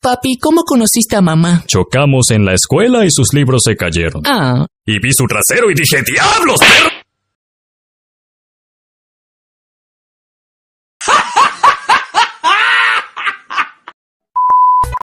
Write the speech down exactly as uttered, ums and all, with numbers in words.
Papi, ¿cómo conociste a mamá? Chocamos en la escuela y sus libros se cayeron. Ah. Y vi su trasero y dije, ¡diablos, perro!